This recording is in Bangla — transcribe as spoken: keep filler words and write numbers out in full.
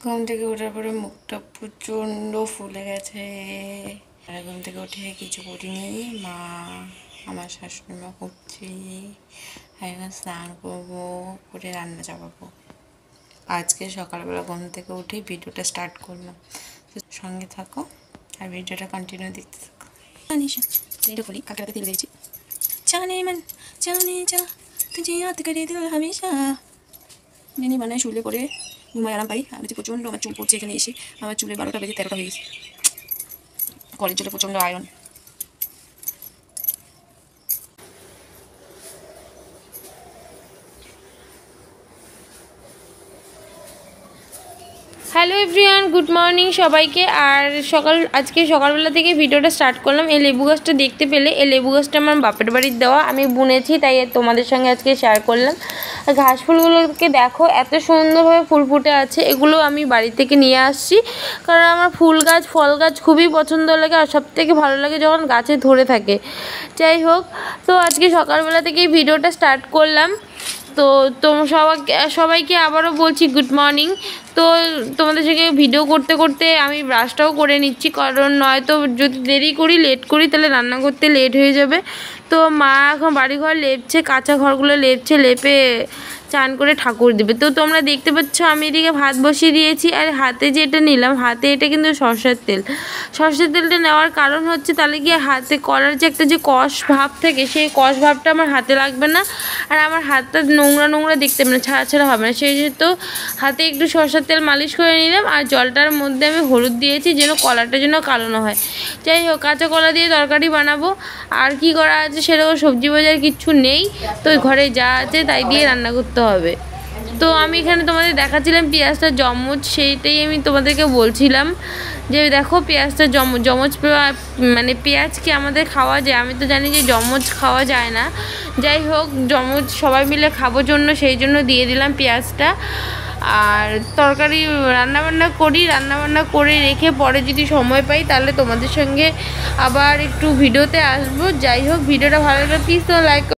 ঘুম থেকে ওঠার পরে মুখটা প্রচণ্ড ফুলে গেছে। আর ঘুম থেকে উঠে কিছু করিনি, মা আমার শাশুড়ি মা করছে। এখন স্নান করবো, করে রান্না চাপাবো। আজকে সকালবেলা ঘুম থেকে উঠে ভিডিওটা স্টার্ট করলাম, সঙ্গে থাকো আর ভিডিওটা কন্টিনিউ দেখতে থাকো। এটা করি, কাকে রাতে তেল দিয়েছি। জানে মান জানে যা তুই याद करे दिल हमेशा। যিনি বানায় শুলে পরে ঘুমায় আরাম পাই। আমি যে প্রচণ্ড আমার চুল পড়ছে, এখানে এসে আমার চুলে বারোটা বেজে তেরোটা হয়ে গেছে। কলের চুলে প্রচণ্ড iron. Hello everyone, good morning সবাইকে। আর সকাল আজকে সকালবেলা থেকে ভিডিওটা স্টার্ট করলাম। এই লেবু গাছটা দেখতে পেলে, এই লেবু গাছটা আমার বাপের বাড়ির দেওয়া, আমি বুনেছি, তাই তোমাদের সঙ্গে আজকে শেয়ার করলাম। আর ঘাস ফুলগুলোকে দেখো এত সুন্দরভাবে ফুল ফুটে আছে। এগুলো আমি বাড়ি থেকে নিয়ে আসছি, কারণ আমার ফুল গাছ ফল গাছ খুবই পছন্দ লাগে, আর সবথেকে ভালো লাগে যখন গাছে ধরে থাকে। যাই হোক, তো আজকে সকালবেলা থেকেই ভিডিওটা স্টার্ট করলাম। তো তোম সবাইকে সবাইকে আবারও বলছি গুড মর্নিং। তো তোমাদের সঙ্গে ভিডিও করতে করতে আমি ব্রাশটাও করে নিচ্ছি, কারণ নয়তো যদি দেরি করি লেট করি তাহলে রান্না করতে লেট হয়ে যাবে। তো মা এখন বাড়িঘর লেপছে, কাঁচা ঘরগুলো লেপছে, লেপে চান করে ঠাকুর দেবে। তো তোমরা দেখতে পাচ্ছ আমি এদিকে ভাত বসিয়ে দিয়েছি। আর হাতে যেটা নিলাম, হাতে এটা কিন্তু সরষের তেল। সরষের তেলটা নেওয়ার কারণ হচ্ছে তাহলে কি হাতে করার যে একটা যে কষ ভাব থাকে, সেই কষ ভাবটা আমার হাতে লাগবে না, আর আমার হাতটা নোংরা নোংরা দেখতে হবে না, ছাড়া ছাড়া হবে না। সেই যেহেতু হাতে একটু সরষের তেল মালিশ করে নিলাম, আর জলটার মধ্যে আমি হলুদ দিয়েছি যেন কলাটা যেন কালো না হয়। যাই হোক, কাঁচা কলা দিয়ে তরকারি বানাবো। আর কি করা আছে সেরকম সবজি বাজার কিচ্ছু নেই, তো ঘরে যা আছে তাই দিয়ে রান্না করতে হবে। তো আমি এখানে তোমাদের দেখাচ্ছিলাম পেঁয়াজটা জমজ, সেইটাই আমি তোমাদেরকে বলছিলাম যে দেখো পেঁয়াজটা জম জমজ মানে পেঁয়াজ কি আমাদের খাওয়া যায়? আমি তো জানি যে জমজ খাওয়া যায় না। যাই হোক, জমজ সবাই মিলে খাবো জন্য সেই জন্য দিয়ে দিলাম পেঁয়াজটা। আর তরকারি রান্নাবান্না করি, রান্নাবান্না করে রেখে পরে যদি সময় পাই তাহলে তোমাদের সঙ্গে আবার একটু ভিডিওতে আসবো। যাই হোক, ভিডিওটা ভালো লাগলে প্লিজ তো লাইক